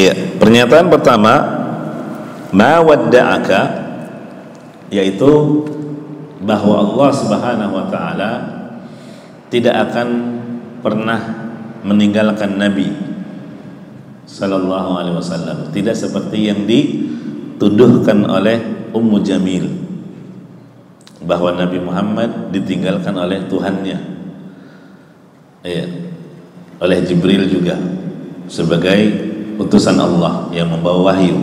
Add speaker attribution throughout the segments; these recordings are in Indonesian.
Speaker 1: Iya, pernyataan pertama ma wadda'aka, yaitu bahwa Allah Subhanahu wa taala tidak akan pernah meninggalkan Nabi sallallahu alaihi wasallam, tidak seperti yang dituduhkan oleh Ummu Jamil bahwa Nabi Muhammad ditinggalkan oleh Tuhannya, ya, oleh Jibril juga sebagai utusan Allah yang membawa wahyu.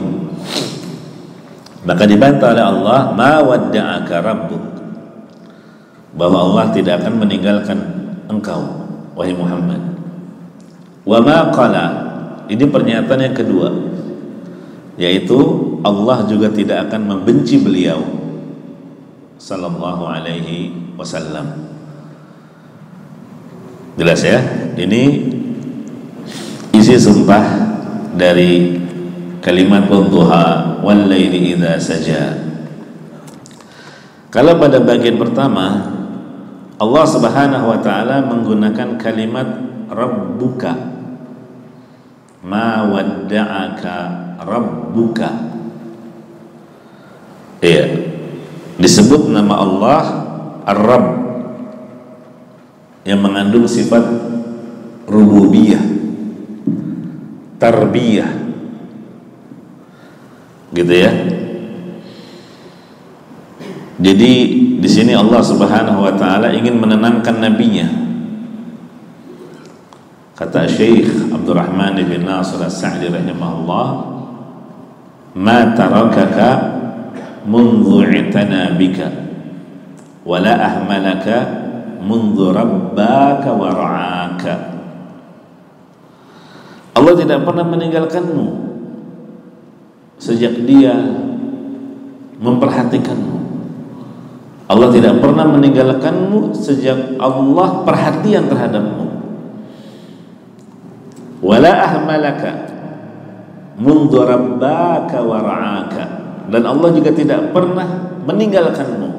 Speaker 1: Maka dibantah oleh Allah, ma wadda'aka rabbuk, bahwa Allah tidak akan meninggalkan engkau wahai Muhammad. Wa ma qala, ini pernyataan yang kedua, yaitu Allah juga tidak akan membenci beliau sallallahu alaihi wasallam. Jelas ya? Ini isi sumpah dari kalimat wadduha wal laili idza saja. Kalau pada bagian pertama Allah Subhanahu wa taala menggunakan kalimat rabbuka, ma wadda'aka rabbuka, iya, disebut nama Allah Ar-Rabb yang mengandung sifat rububiyah, tarbiyah, gitu ya. Jadi di sini Allah Subhanahu wa taala ingin menenangkan nabinya. Kata Syekh Abdurrahman bin Nasir As-Sa'di rahimahullah, ma tarakaka mundu i'tana bika wala ahmalaka mundu rabbaka wa ra'aka. Allah tidak pernah meninggalkanmu sejak dia memperhatikanmu. Allah tidak pernah meninggalkanmu sejak Allah perhatian terhadapmu. Wala ahmalaka mundu rabbaka wa ra'aka, dan Allah juga tidak pernah meninggalkanmu,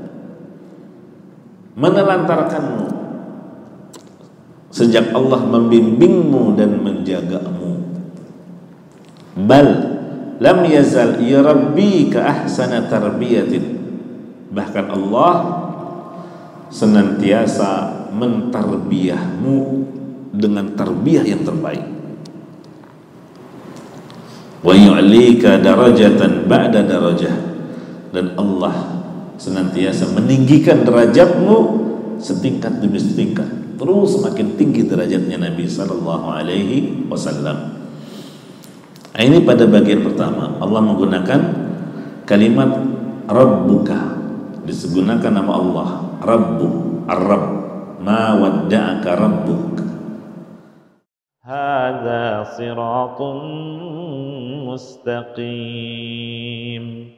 Speaker 1: menelantarkanmu sejak Allah membimbingmu dan menjagamu. Bal lam yazal yurabbika ahsana tarbiyatin, bahkan Allah senantiasa mentarbiyahmu dengan tarbiyah yang terbaik. Wa yu'lika darajatan ba'da darajah, dan Allah senantiasa meninggikan derajatmu setingkat demi setingkat, terus semakin tinggi derajatnya Nabi sallallahu alaihi wasallam. Ini pada bagian pertama Allah menggunakan kalimat rabbuka, digunakan nama Allah Rabbu, Ar-Rabb, ma wadda'aka rabbuk. Hadza siratun mustaqim.